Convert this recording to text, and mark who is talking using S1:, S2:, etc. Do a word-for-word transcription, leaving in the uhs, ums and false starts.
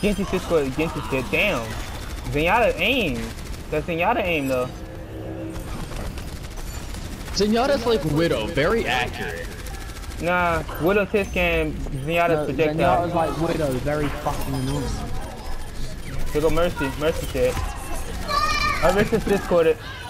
S1: Genji Cisco, Genji shit. Damn. Zenyatta aim. That's Zenyatta aim though.
S2: Zenyatta's like Widow, very accurate.
S1: Nah, Widow Tisk and Zenyatta's
S3: No,
S1: projectile.
S3: Zenyatta's like Widow, very fucking annoying.
S1: Here go Mercy. Mercy shit. I risked this Discord it.